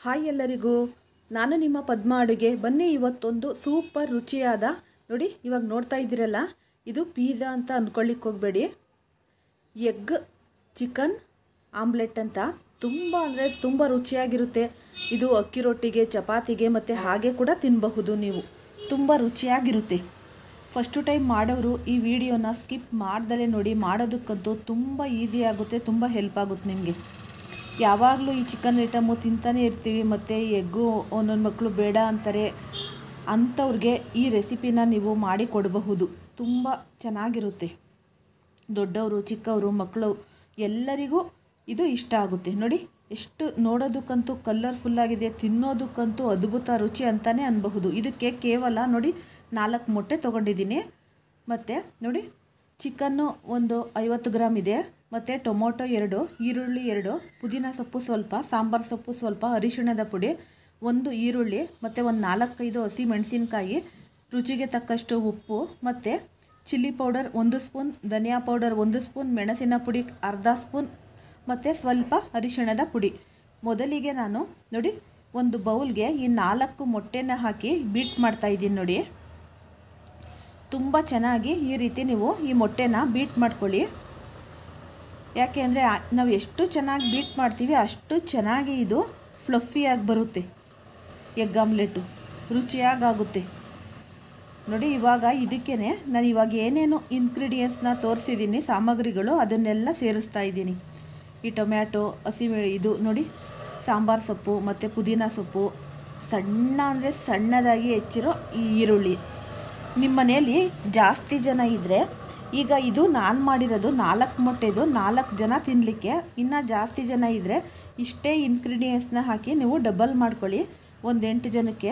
Hi ಎಲ್ಲರಿಗೂ, ನಾನು ನಿಮ್ಮ ಪದ್ಮ ಅಡುಗೆ. ಬನ್ನಿ ಇವತ್ತೊಂದು ಸೂಪರ್ ರುಚಿಯಾದ ನೋಡಿ, ಇವಾಗ ನೋಡ್ತಾ ಇದ್ದೀರಲ್ಲ, ಇದು ಪಿಜ್ಜಾ ಅಂತ ಅಂದ್ಕೊಳ್ಳಿಕ್ಕೆ ಹೋಗಬೇಡಿ. ಎಗ್ ಚಿಕನ್ ಆಮ್ಲೆಟ್ ಅಂತ ತುಂಬ ಅಂದರೆ ತುಂಬ ರುಚಿಯಾಗಿರುತ್ತೆ. ಇದು ಅಕ್ಕಿ ರೊಟ್ಟಿಗೆ, ಚಪಾತಿಗೆ ಮತ್ತು ಹಾಗೆ ಕೂಡ ತಿನ್ನಬಹುದು ನೀವು. ತುಂಬ ರುಚಿಯಾಗಿರುತ್ತೆ. ಫಸ್ಟು ಟೈಮ್ ಮಾಡೋರು ಈ ವಿಡಿಯೋನ ಸ್ಕಿಪ್ ಮಾಡ್ದಲೇ ನೋಡಿ. ಮಾಡೋದಕ್ಕಂತೂ ತುಂಬ ಈಸಿ ಆಗುತ್ತೆ, ತುಂಬ ಹೆಲ್ಪ್ ಆಗುತ್ತೆ ನಿಮಗೆ. ಯಾವಾಗಲೂ ಈ ಚಿಕನ್ ಐಟಮು ತಿಂತಾನೆ ಇರ್ತೀವಿ, ಮತ್ತು ಎಗ್ಗು ಒಂದೊಂದು ಮಕ್ಕಳು ಬೇಡ ಅಂತಾರೆ. ಅಂಥವ್ರಿಗೆ ಈ ರೆಸಿಪಿನ ನೀವು ಮಾಡಿ ಕೊಡಬಹುದು. ತುಂಬ ಚೆನ್ನಾಗಿರುತ್ತೆ. ದೊಡ್ಡವರು, ಚಿಕ್ಕವರು, ಮಕ್ಕಳು ಎಲ್ಲರಿಗೂ ಇದು ಇಷ್ಟ ಆಗುತ್ತೆ. ನೋಡಿ ಎಷ್ಟು ನೋಡೋದಕ್ಕಂತೂ ಕಲರ್ಫುಲ್ಲಾಗಿದೆ, ತಿನ್ನೋದಕ್ಕಂತೂ ಅದ್ಭುತ ರುಚಿ ಅಂತಲೇ ಅನ್ಬಹುದು. ಇದಕ್ಕೆ ಕೇವಲ ನೋಡಿ 4 ಮೊಟ್ಟೆ ತೊಗೊಂಡಿದ್ದೀನಿ. ಮತ್ತು ನೋಡಿ ಚಿಕನ್ನು ಒಂದು 50 ಗ್ರಾಮ್ ಇದೆ, ಮತ್ತು ಟೊಮೊಟೊ 2, ಈರುಳ್ಳಿ 2, ಪುದೀನ ಸೊಪ್ಪು ಸ್ವಲ್ಪ, ಸಾಂಬಾರು ಸೊಪ್ಪು ಸ್ವಲ್ಪ, ಅರಿಶಿಣದ ಪುಡಿ 1 ಈರುಳ್ಳಿ, ಮತ್ತು ಒಂದು 4-5 ಹಸಿ ಮೆಣಸಿನ್ಕಾಯಿ, ರುಚಿಗೆ ತಕ್ಕಷ್ಟು ಉಪ್ಪು, ಮತ್ತು ಚಿಲ್ಲಿ ಪೌಡರ್ 1 ಸ್ಪೂನ್, ಧನಿಯಾ ಪೌಡರ್ 1 ಸ್ಪೂನ್, ಮೆಣಸಿನ ಪುಡಿ ಅರ್ಧ ಸ್ಪೂನ್, ಮತ್ತು ಸ್ವಲ್ಪ ಅರಿಶಿಣದ ಪುಡಿ. ಮೊದಲಿಗೆ ನಾನು ನೋಡಿ ಒಂದು ಬೌಲ್ಗೆ ಈ 4 ಮೊಟ್ಟೆನ ಹಾಕಿ ಬೀಟ್ ಮಾಡ್ತಾಯಿದ್ದೀನಿ. ನೋಡಿ ತುಂಬ ಚೆನ್ನಾಗಿ ಈ ರೀತಿ ನೀವು ಈ ಮೊಟ್ಟೆನ ಬೀಟ್ ಮಾಡ್ಕೊಳ್ಳಿ. ಯಾಕೆ ಅಂದರೆ ನಾವು ಎಷ್ಟು ಚೆನ್ನಾಗಿ ಬೀಟ್ ಮಾಡ್ತೀವಿ ಅಷ್ಟು ಚೆನ್ನಾಗಿ ಇದು ಫ್ಲಫಿಯಾಗಿ ಬರುತ್ತೆ. ಎಗ್ ಆಮ್ಲೆಟು ರುಚಿಯಾಗುತ್ತೆ. ನೋಡಿ ಇವಾಗ ಇದಕ್ಕೇ ನಾನು ಇವಾಗ ಏನೇನು ಇಂಗ್ರೀಡಿಯೆಂಟ್ಸ್ನ ತೋರಿಸಿದ್ದೀನಿ, ಸಾಮಗ್ರಿಗಳು ಅದನ್ನೆಲ್ಲ ಸೇರಿಸ್ತಾ ಇದ್ದೀನಿ. ಈ ಟೊಮ್ಯಾಟೊ, ಇದು ನೋಡಿ ಸಾಂಬಾರು ಸೊಪ್ಪು, ಮತ್ತು ಪುದೀನ ಸೊಪ್ಪು, ಸಣ್ಣ ಅಂದರೆ ಸಣ್ಣದಾಗಿ ಹೆಚ್ಚಿರೋ ಈ ಈರುಳ್ಳಿ. ನಿಮ್ಮ ಮನೆಯಲ್ಲಿ ಜಾಸ್ತಿ ಜನ ಇದ್ದರೆ, ಈಗ ಇದು ನಾನು ಮಾಡಿರೋದು 4 ಮೊಟ್ಟೆದು 4 ಜನ ತಿನ್ನಲಿಕ್ಕೆ. ಇನ್ನು ಜಾಸ್ತಿ ಜನ ಇದ್ದರೆ ಇಷ್ಟೇ ಇಂಗ್ರೀಡಿಯೆಂಟ್ಸ್ನ ಹಾಕಿ ನೀವು ಡಬಲ್ ಮಾಡ್ಕೊಳ್ಳಿ, ಒಂದು 8 ಜನಕ್ಕೆ.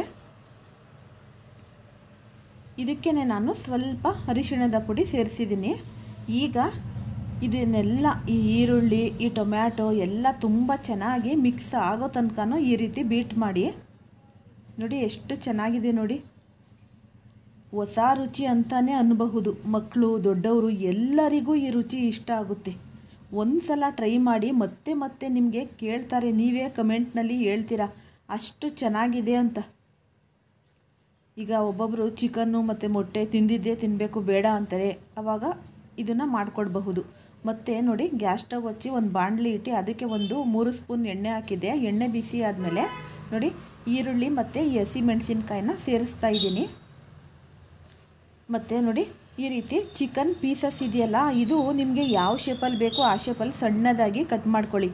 ಇದಕ್ಕೇ ನಾನು ಸ್ವಲ್ಪ ಅರಿಶಿಣದ ಪುಡಿ ಸೇರಿಸಿದ್ದೀನಿ. ಈಗ ಇದನ್ನೆಲ್ಲ ಈ ಈರುಳ್ಳಿ, ಈ ಟೊಮ್ಯಾಟೊ ಎಲ್ಲ ತುಂಬ ಚೆನ್ನಾಗಿ ಮಿಕ್ಸ್ ಆಗೋ ತನಕನೂ ಈ ರೀತಿ ಬೀಟ್ ಮಾಡಿ. ನೋಡಿ ಎಷ್ಟು ಚೆನ್ನಾಗಿದೆ. ನೋಡಿ ಹೊಸ ರುಚಿ ಅಂತಲೇ ಅನ್ನಬಹುದು. ಮಕ್ಕಳು, ದೊಡ್ಡವರು ಎಲ್ಲರಿಗೂ ಈ ರುಚಿ ಇಷ್ಟ ಆಗುತ್ತೆ. ಒಂದು ಸಲ ಟ್ರೈ ಮಾಡಿ, ಮತ್ತೆ ಮತ್ತೆ ನಿಮಗೆ ಕೇಳ್ತಾರೆ, ನೀವೇ ಕಮೆಂಟ್ನಲ್ಲಿ ಹೇಳ್ತೀರಾ ಅಷ್ಟು ಚೆನ್ನಾಗಿದೆ ಅಂತ. ಈಗ ಒಬ್ಬೊಬ್ಬರು ಚಿಕನ್ನು ಮತ್ತು ಮೊಟ್ಟೆ ತಿಂದಿದ್ದೇ ತಿನ್ನಬೇಕು ಬೇಡ ಅಂತಾರೆ, ಆವಾಗ ಇದನ್ನು ಮಾಡಿಕೊಡ್ಬಹುದು. ಮತ್ತು ನೋಡಿ ಗ್ಯಾಸ್ ಸ್ಟವ್ ಹಚ್ಚಿ ಒಂದು ಬಾಣಲಿ ಇಟ್ಟು ಅದಕ್ಕೆ ಒಂದು 3 ಸ್ಪೂನ್ ಎಣ್ಣೆ ಹಾಕಿದ್ದೆ. ಎಣ್ಣೆ ಬಿಸಿ ಆದಮೇಲೆ ನೋಡಿ ಈರುಳ್ಳಿ ಮತ್ತು ಹಸಿ ಮೆಣಸಿನ್ಕಾಯಿನ ಸೇರಿಸ್ತಾ ಇದ್ದೀನಿ. ಮತ್ತು ನೋಡಿ ಈ ರೀತಿ ಚಿಕನ್ ಪೀಸಸ್ ಇದೆಯಲ್ಲ, ಇದು ನಿಮಗೆ ಯಾವ ಶೇಪಲ್ಲಿ ಬೇಕೋ ಆ ಶೇಪಲ್ಲಿ ಸಣ್ಣದಾಗಿ ಕಟ್ ಮಾಡ್ಕೊಳ್ಳಿ.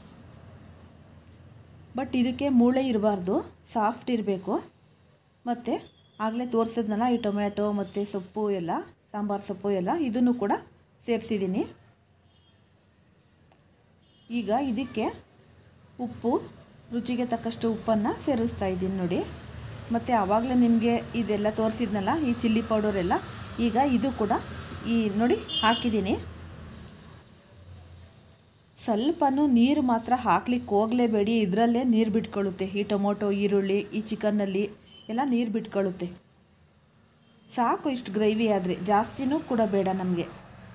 ಬಟ್ ಇದಕ್ಕೆ ಮೂಳೆ ಇರಬಾರ್ದು, ಸಾಫ್ಟ್ ಇರಬೇಕು. ಮತ್ತು ಆಗಲೇ ತೋರಿಸಿದ್ನಲ್ಲ ಈ ಟೊಮ್ಯಾಟೊ ಮತ್ತು ಸೊಪ್ಪು ಎಲ್ಲ, ಸಾಂಬಾರು ಸೊಪ್ಪು ಎಲ್ಲ, ಇದನ್ನು ಕೂಡ ಸೇರಿಸಿದ್ದೀನಿ. ಈಗ ಇದಕ್ಕೆ ಉಪ್ಪು, ರುಚಿಗೆ ತಕ್ಕಷ್ಟು ಉಪ್ಪನ್ನು ಸೇರಿಸ್ತಾ ಇದ್ದೀನಿ. ನೋಡಿ ಮತ್ತು ಆವಾಗಲೇ ನಿಮಗೆ ಇದೆಲ್ಲ ತೋರಿಸಿದ್ನಲ್ಲ ಈ ಚಿಲ್ಲಿ ಪೌಡರೆಲ್ಲ, ಈಗ ಇದು ಕೂಡ ಈ ನೋಡಿ ಹಾಕಿದ್ದೀನಿ. ಸ್ವಲ್ಪನೂ ನೀರು ಮಾತ್ರ ಹಾಕ್ಲಿಕ್ಕೆ ಹೋಗಲೇಬೇಡಿ, ಇದರಲ್ಲೇ ನೀರು ಬಿಟ್ಕೊಳ್ಳುತ್ತೆ. ಈ ಟೊಮೊಟೊ, ಈರುಳ್ಳಿ, ಈ ಚಿಕನ್ನಲ್ಲಿ ಎಲ್ಲ ನೀರು ಬಿಟ್ಕೊಳ್ಳುತ್ತೆ. ಸಾಕು ಇಷ್ಟು ಗ್ರೇವಿ ಆದರೆ, ಜಾಸ್ತಿನೂ ಕೂಡ ಬೇಡ ನಮಗೆ.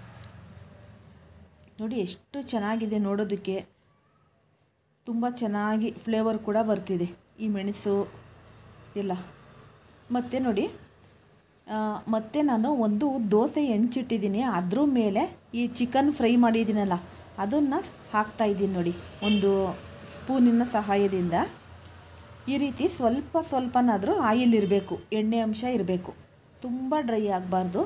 ನೋಡಿ ಎಷ್ಟು ಚೆನ್ನಾಗಿದೆ ನೋಡೋದಕ್ಕೆ, ತುಂಬ ಚೆನ್ನಾಗಿ ಫ್ಲೇವರ್ ಕೂಡ ಬರ್ತಿದೆ ಈ ಮೆಣಸು ಎಲ್ಲ. ಮತ್ತು ನೋಡಿ ಮತ್ತೆ ನಾನು ಒಂದು ದೋಸೆ ಹೆಂಚಿಟ್ಟಿದ್ದೀನಿ, ಅದ್ರ ಮೇಲೆ ಈ ಚಿಕನ್ ಫ್ರೈ ಮಾಡಿದ್ದೀನಲ್ಲ ಅದನ್ನು ಹಾಕ್ತಾಯಿದ್ದೀನಿ. ನೋಡಿ ಒಂದು ಸ್ಪೂನಿನ ಸಹಾಯದಿಂದ ಈ ರೀತಿ ಸ್ವಲ್ಪನಾದರೂ ಆಯಿಲ್ ಇರಬೇಕು, ಎಣ್ಣೆ ಅಂಶ ಇರಬೇಕು, ತುಂಬ ಡ್ರೈ ಆಗಬಾರ್ದು.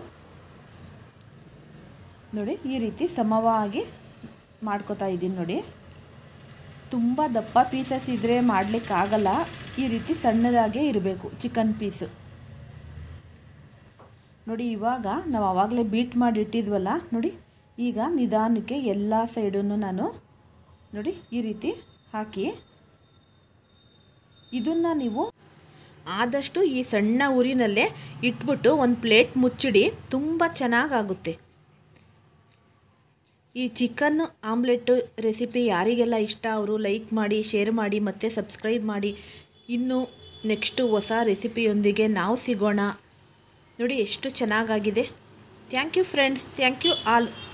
ನೋಡಿ ಈ ರೀತಿ ಸಮವಾಗಿ ಮಾಡ್ಕೋತಾ ಇದ್ದೀನಿ. ನೋಡಿ ತುಂಬ ದಪ್ಪ ಪೀಸಸ್ ಇದ್ದರೆ ಮಾಡಲಿಕ್ಕಾಗಲ್ಲ, ಈ ರೀತಿ ಸಣ್ಣದಾಗೇ ಇರಬೇಕು ಚಿಕನ್ ಪೀಸು. ನೋಡಿ ಇವಾಗ ನಾವು ಆವಾಗಲೇ ಬೀಟ್ ಮಾಡಿ ಇಟ್ಟಿದ್ವಲ್ಲ, ನೋಡಿ ಈಗ ನಿಧಾನಕ್ಕೆ ಎಲ್ಲ ಸೈಡನ್ನು ನಾನು ನೋಡಿ ಈ ರೀತಿ ಹಾಕಿ, ಇದನ್ನು ನೀವು ಆದಷ್ಟು ಈ ಸಣ್ಣ ಉರಿನಲ್ಲೇ ಇಟ್ಬಿಟ್ಟು ಒಂದು ಪ್ಲೇಟ್ ಮುಚ್ಚಿಡಿ, ತುಂಬ ಚೆನ್ನಾಗಾಗುತ್ತೆ. ಈ ಚಿಕನ್ ಆಮ್ಲೆಟ್ಟು ರೆಸಿಪಿ ಯಾರಿಗೆಲ್ಲ ಇಷ್ಟ ಅವರು ಲೈಕ್ ಮಾಡಿ, ಶೇರ್ ಮಾಡಿ, ಮತ್ತು ಸಬ್ಸ್ಕ್ರೈಬ್ ಮಾಡಿ. ಇನ್ನು ನೆಕ್ಸ್ಟು ಹೊಸ ರೆಸಿಪಿಯೊಂದಿಗೆ ನಾವು ಸಿಗೋಣ. ನೋಡಿ ಎಷ್ಟು ಚೆನ್ನಾಗಾಗಿದೆ. Thank you friends, thank you all.